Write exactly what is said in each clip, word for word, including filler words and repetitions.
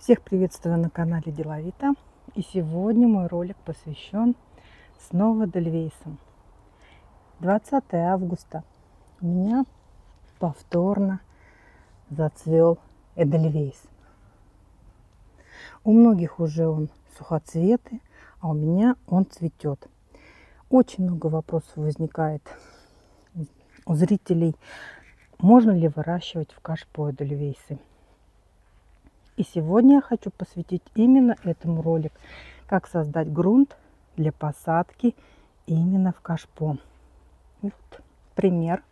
Всех приветствую на канале Деловито. И сегодня мой ролик посвящен снова Эдельвейсам. двадцатое августа у меня повторно зацвел Эдельвейс. У многих уже он сухоцветы, а у меня он цветет. Очень много вопросов возникает у зрителей, можно ли выращивать в кашпо Эдельвейсы. И сегодня я хочу посвятить именно этому ролик, как создать грунт для посадки именно в кашпо. Вот пример.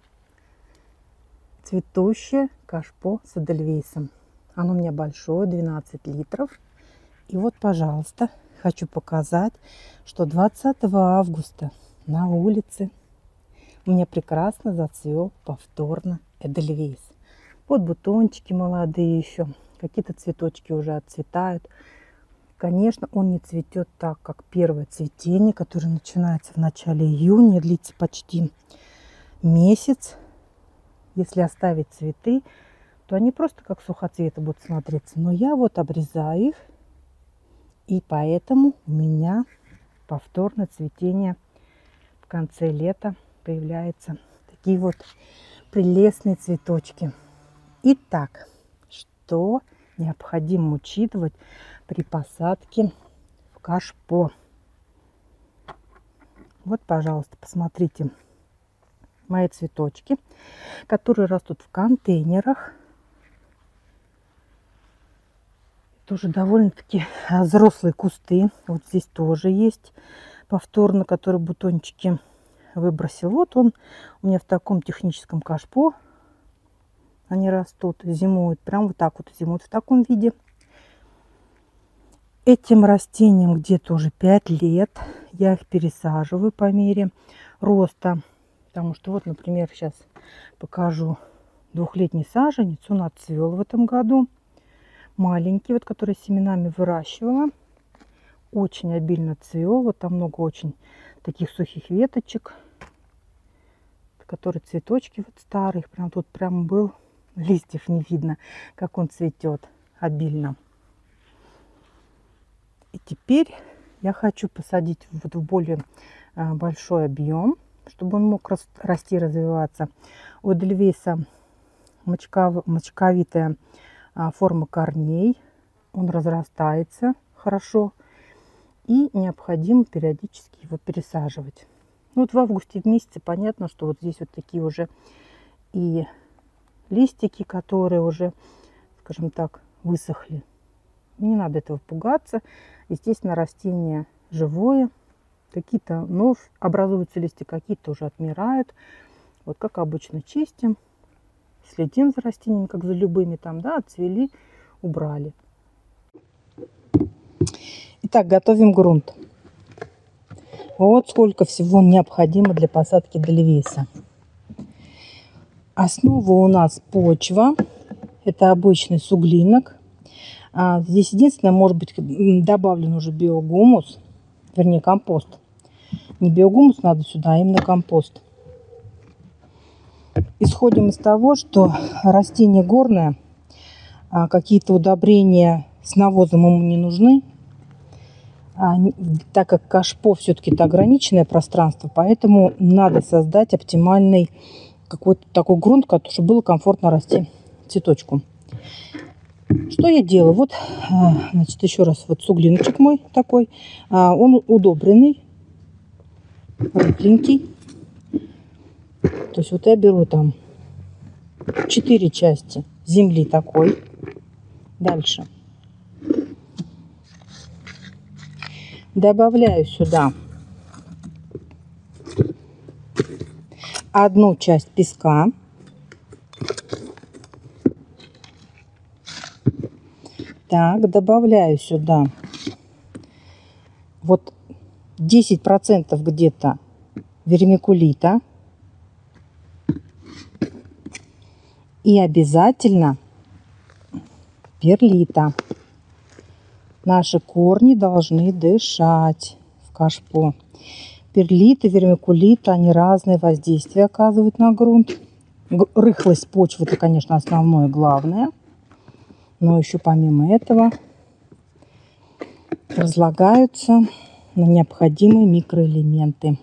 Цветущее кашпо с Эдельвейсом. Оно у меня большое, двенадцать литров. И вот, пожалуйста, хочу показать, что двадцатого августа на улице у меня прекрасно зацвел повторно Эдельвейс. Вот бутончики молодые еще. Какие-то цветочки уже отцветают. Конечно, он не цветет так, как первое цветение, которое начинается в начале июня, длится почти месяц. Если оставить цветы, то они просто как сухоцветы будут смотреться. Но я вот обрезаю их, и поэтому у меня повторно цветение в конце лета появляются такие вот прелестные цветочки. Итак, что необходимо учитывать при посадке в кашпо. Вот, пожалуйста, посмотрите мои цветочки, которые растут в контейнерах. Тоже довольно-таки взрослые кусты. Вот здесь тоже есть повторно, который бутончики выбросил. Вот он у меня в таком техническом кашпо. Они растут, зимуют, прям вот так вот зимуют в таком виде. Этим растениям где-то уже пять лет. Я их пересаживаю по мере роста. Потому что вот, например, сейчас покажу двухлетний саженец. Он отцвел в этом году. Маленький, вот который семенами выращивала. Очень обильно цвел. Вот там много очень таких сухих веточек. Которые цветочки вот старых. Прям тут прям был. Листьев не видно, как он цветет обильно. И теперь я хочу посадить вот в более большой объем, чтобы он мог расти, развиваться. У Эдельвейса мочков, мочковитая форма корней. Он разрастается хорошо. И необходимо периодически его пересаживать. Вот в августе в месяце понятно, что вот здесь вот такие уже и листики, которые уже, скажем так, высохли. Не надо этого пугаться. Естественно, растение живое. Какие-то вновь образуются листья, какие-то уже отмирают. Вот как обычно чистим. Следим за растениями, как за любыми. Там, да, отцвели, убрали. Итак, готовим грунт. Вот сколько всего необходимо для посадки Эдельвейса. Основа у нас почва. Это обычный суглинок. А здесь единственное, может быть, добавлен уже биогумус. Вернее, компост. Не биогумус надо сюда, а именно компост. Исходим из того, что растение горное. А какие-то удобрения с навозом ему не нужны. А, так как кашпо все-таки это ограниченное пространство. Поэтому надо создать оптимальный какой-то такой грунт, чтобы было комфортно расти цветочку. Что я делаю? Вот, значит, еще раз, вот суглиночек мой такой. Он удобренный, рыхленький. То есть вот я беру там четыре части земли такой. Дальше. Добавляю сюда одну часть песка. Так, добавляю сюда вот десять процентов где-то вермикулита. И обязательно перлита. Наши корни должны дышать в кашпо. Перлит и вермикулит, они разные воздействия оказывают на грунт. Рыхлость почвы, это, конечно, основное, главное. Но еще помимо этого разлагаются на необходимые микроэлементы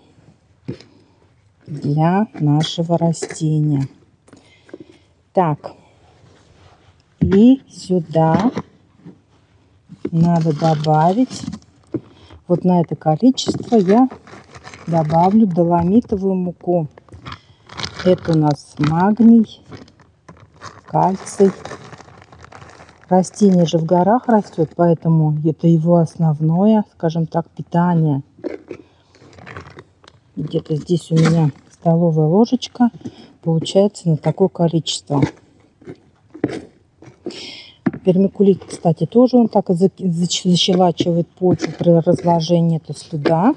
для нашего растения. Так, и сюда надо добавить, вот на это количество я добавлю доломитовую муку. Это у нас магний, кальций. Растение же в горах растет, поэтому это его основное, скажем так, питание. Где-то здесь у меня столовая ложечка, получается на такое количество. Вермикулит, кстати, тоже он так и защелачивает почву при разложении этого следа.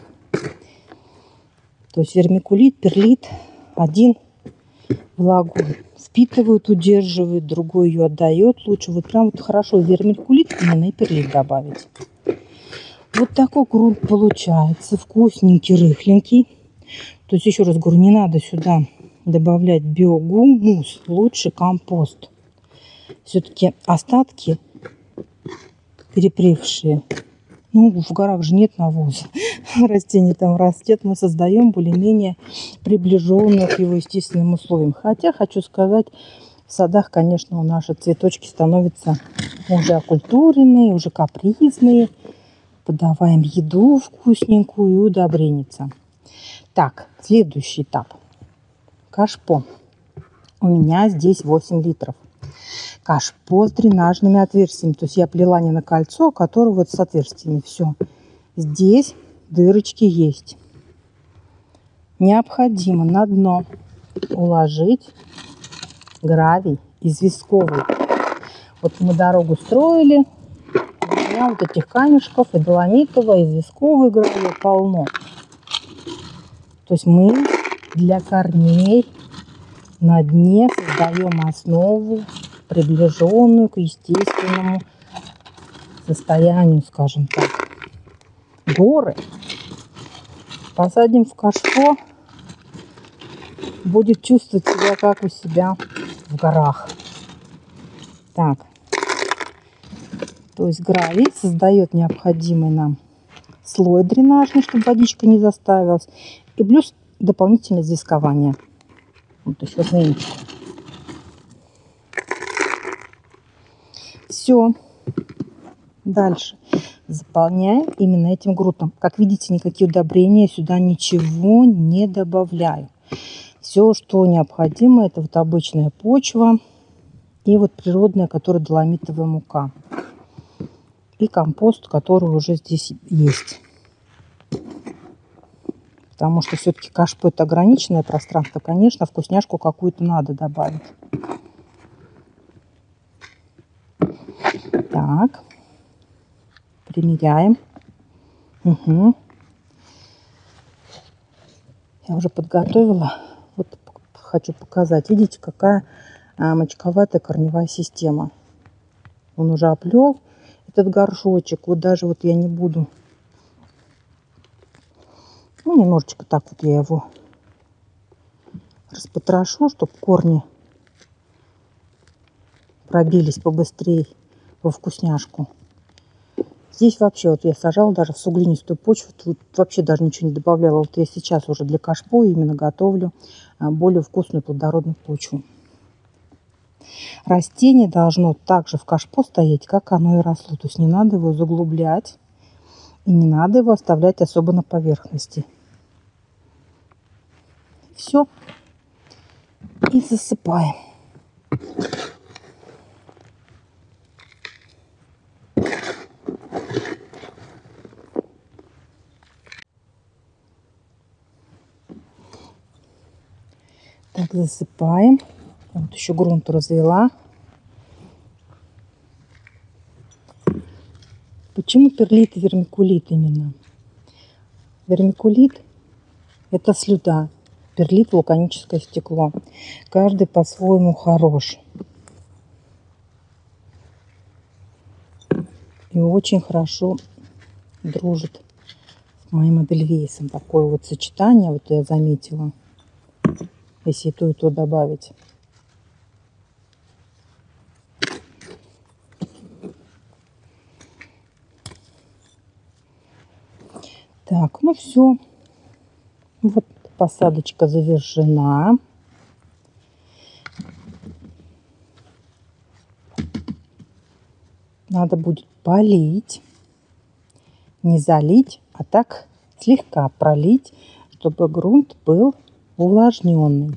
То есть вермикулит, перлит один влагу впитывает, удерживает, другой ее отдает лучше. Вот прям вот хорошо вермикулит именно и перлит добавить. Вот такой грунт получается. Вкусненький, рыхленький. То есть еще раз говорю, не надо сюда добавлять биогумус, лучше компост. Все-таки остатки перепревшие. Ну, в горах же нет навоза. Растение там растет. Мы создаем более-менее приближенную к его естественным условиям. Хотя, хочу сказать, в садах, конечно, у наши цветочки становятся уже окультуренные, уже капризные. Подаваем еду вкусненькую и удобренница. Так, следующий этап. Кашпо. У меня здесь восемь литров. Кашпо с дренажными отверстиями. То есть я плела не на кольцо, а которое вот с отверстиями. Все. Здесь дырочки есть. Необходимо на дно уложить гравий известковый. Вот мы дорогу строили. У меня вот этих камешков и доломитового, и известковой гравия полно. То есть мы для корней на дне создаем основу, приближенную к естественному состоянию, скажем так. Горы посадим в кашпо, будет чувствовать себя как у себя в горах. Так, то есть гравий создает необходимый нам слой дренажный, чтобы водичка не заставилась, и плюс дополнительное известкование. Вот еще змеечку. Все. Дальше заполняем именно этим грунтом. Как видите, никакие удобрения сюда ничего не добавляю. Все, что необходимо, это вот обычная почва и вот природная, которая доломитовая мука. И компост, который уже здесь есть. Потому что все-таки кашпо это ограниченное пространство. Конечно, вкусняшку какую-то надо добавить. Так. Примеряем. Угу. Я уже подготовила. Вот хочу показать. Видите, какая а, мочковатая корневая система. Он уже оплел этот горшочек. Вот даже вот я не буду. Ну, немножечко так вот я его распотрошу, чтобы корни пробились побыстрее во вкусняшку. Здесь вообще вот я сажала даже в суглинистую почву. Тут вообще даже ничего не добавляла. Вот я сейчас уже для кашпо именно готовлю более вкусную плодородную почву. Растение должно также в кашпо стоять, как оно и росло. То есть не надо его заглублять. И не надо его оставлять особо на поверхности. Все. И засыпаем. Так, засыпаем. Вот еще грунт развела. Почему перлит и вермикулит именно? Вермикулит – это слюда. Перлит – вулканическое стекло. Каждый по-своему хорош. И очень хорошо дружит с моим эдельвейсом. Такое вот сочетание, вот я заметила, если и то, и то добавить. Так, ну все. Вот посадочка завершена. Надо будет полить. Не залить, а так слегка пролить, чтобы грунт был увлажненный.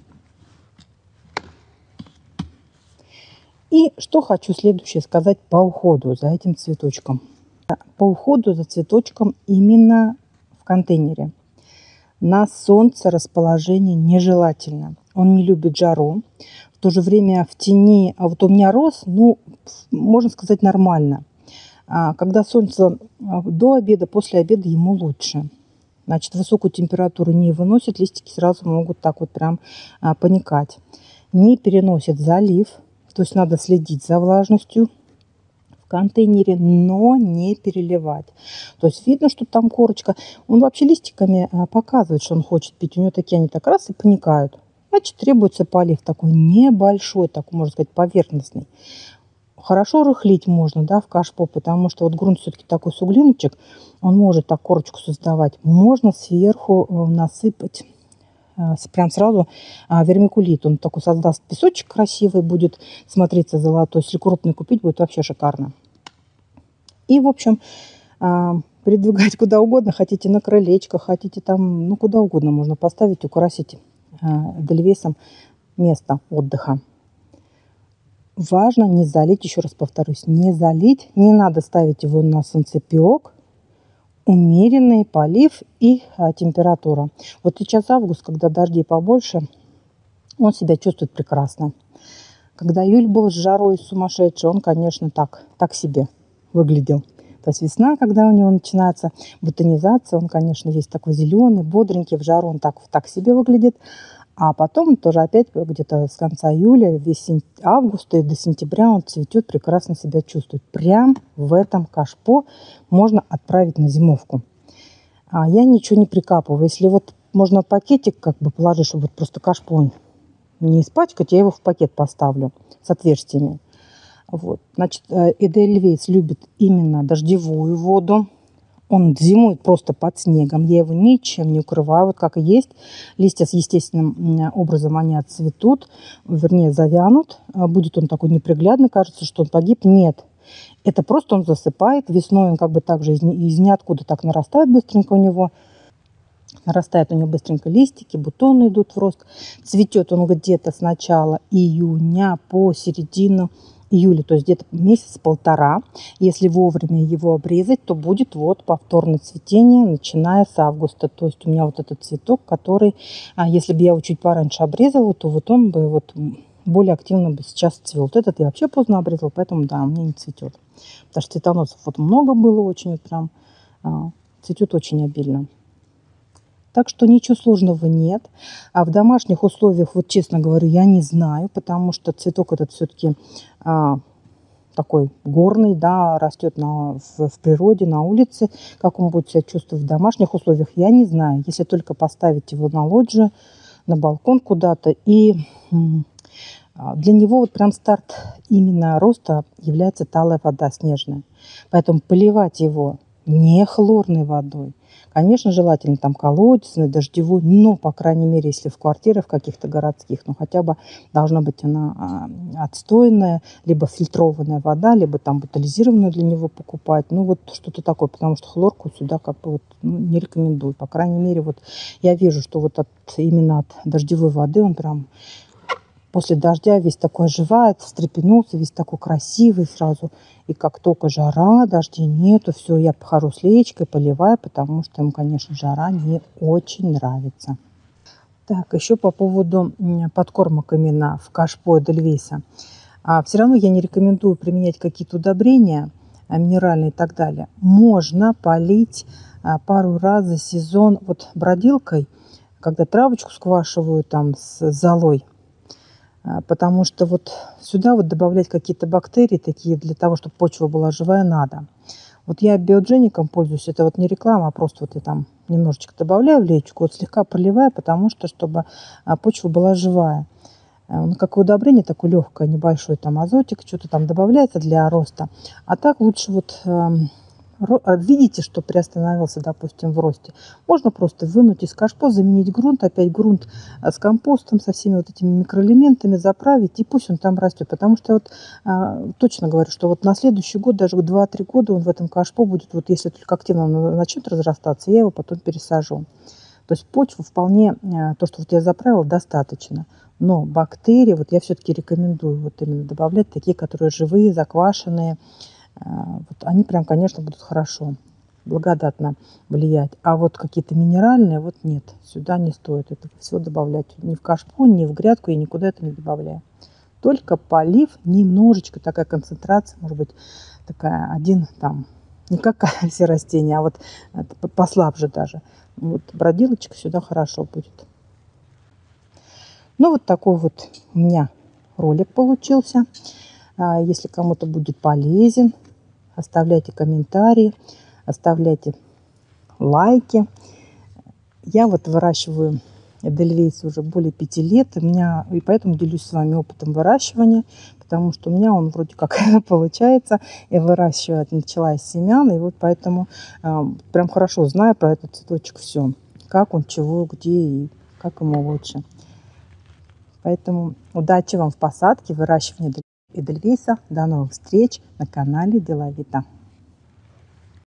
И что хочу следующее сказать по уходу за этим цветочком. По уходу за цветочком именно в контейнере. На солнце расположение нежелательно. Он не любит жару. В то же время в тени, а вот у меня рос, ну, можно сказать, нормально. А когда солнце до обеда, после обеда ему лучше. Значит, высокую температуру не выносит, листики сразу могут так вот прям а, паникать. Не переносит залив, то есть надо следить за влажностью в контейнере, но не переливать. То есть видно, что там корочка. Он вообще листиками а, показывает, что он хочет пить. У него такие, они так раз и паникают. Значит, требуется полив такой небольшой, такой, можно сказать, поверхностный. Хорошо рыхлить можно, да, в кашпо, потому что вот грунт все-таки такой суглиночек, он может так корочку создавать. Можно сверху насыпать прям сразу вермикулит. Он такой создаст песочек красивый, будет смотреться золотой. Если крупный купить, будет вообще шикарно. И, в общем, передвигать куда угодно. Хотите на крылечко, хотите там, ну, куда угодно можно поставить, украсить эдельвейсом место отдыха. Важно не залить, еще раз повторюсь, не залить. Не надо ставить его на солнцепек. Умеренный полив и а, температура. Вот сейчас август, когда дождей побольше, он себя чувствует прекрасно. Когда июль был с жарой сумасшедший, он, конечно, так, так себе выглядел. То есть весна, когда у него начинается бутонизация, он, конечно, весь такой зеленый, бодренький, в жару он так, так себе выглядит. А потом тоже опять где-то с конца июля, весь август и до сентября он цветет, прекрасно себя чувствует. Прям в этом кашпо можно отправить на зимовку. А я ничего не прикапываю. Если вот можно пакетик как бы положить, чтобы вот просто кашпо не испачкать, я его в пакет поставлю с отверстиями. Вот. Значит, эдельвейс любит именно дождевую воду. Он зимует просто под снегом. Я его ничем не укрываю. Вот как и есть. Листья с естественным образом они отцветут. Вернее, завянут. Будет он такой неприглядный. Кажется, что он погиб. Нет. Это просто он засыпает. Весной он как бы также из, из ниоткуда так нарастает быстренько у него. Нарастает у него быстренько листики. Бутоны идут в рост. Цветет он где-то с начала июня по середину июля, то есть где-то месяц-полтора. Если вовремя его обрезать, то будет вот повторное цветение, начиная с августа. То есть у меня вот этот цветок, который, если бы я его чуть пораньше обрезала, то вот он бы вот более активно бы сейчас цвел. Вот этот я вообще поздно обрезала, поэтому да, у меня не цветет. Потому что цветоносов вот много было очень, вот прям цветет очень обильно. Так что ничего сложного нет. А в домашних условиях, вот честно говорю, я не знаю, потому что цветок этот все-таки а, такой горный, да, растет на, в, в природе, на улице. Как он будет себя чувствовать в домашних условиях, я не знаю. Если только поставить его на лоджию, на балкон куда-то. И для него вот прям старт именно роста является талая вода снежная. Поэтому поливать его не хлорной водой. Конечно, желательно там колодезный, дождевой, но, по крайней мере, если в квартирах каких-то городских, ну, хотя бы должна быть она отстойная, либо фильтрованная вода, либо там бутилизированную для него покупать. Ну, вот что-то такое, потому что хлорку сюда как бы вот, ну, не рекомендую. По крайней мере, вот я вижу, что вот от, именно от дождевой воды он прям после дождя весь такой оживает, встрепенулся, весь такой красивый сразу. И как только жара, дождей нету, все, я похожу с леечкой, поливаю, потому что ему, конечно, жара не очень нравится. Так, еще по поводу подкормок именно в кашпо эдельвейса. А, все равно я не рекомендую применять какие-то удобрения, минеральные и так далее. Можно полить а, пару раз за сезон вот бродилкой, когда травочку сквашиваю там с золой. Потому что вот сюда вот добавлять какие-то бактерии такие для того, чтобы почва была живая, надо. Вот я биоджеником пользуюсь, это вот не реклама, а просто вот я там немножечко добавляю в леечку, вот слегка проливаю, потому что, чтобы почва была живая. Ну, как удобрение такое легкое, небольшой там азотик, что-то там добавляется для роста. А так лучше вот видите, что приостановился, допустим, в росте, можно просто вынуть из кашпо, заменить грунт, опять грунт с компостом, со всеми вот этими микроэлементами заправить, и пусть он там растет. Потому что вот а, точно говорю, что вот на следующий год, даже два-три года он в этом кашпо будет, вот если только активно начнет разрастаться, я его потом пересажу. То есть почву вполне, то, что вот я заправила, достаточно. Но бактерии, вот я все-таки рекомендую вот именно добавлять такие, которые живые, заквашенные. Вот они прям, конечно, будут хорошо, благодатно влиять. А вот какие-то минеральные, вот нет, сюда не стоит это все добавлять. Ни в кашпо, ни в грядку, я никуда это не добавляю. Только полив, немножечко такая концентрация, может быть, такая один там, не как все растения, а вот послабже даже. Вот бродилочка сюда хорошо будет. Ну, вот такой вот у меня ролик получился. Если кому-то будет полезен, оставляйте комментарии, оставляйте лайки. Я вот выращиваю эдельвейс уже более пяти лет. У меня, и поэтому делюсь с вами опытом выращивания, потому что у меня он вроде как получается. Я выращивать начала из семян, и вот поэтому э, прям хорошо знаю про этот цветочек все. Как он, чего, где и как ему лучше. Поэтому удачи вам в посадке, выращивании эдельвейса. До новых встреч на канале Деловито.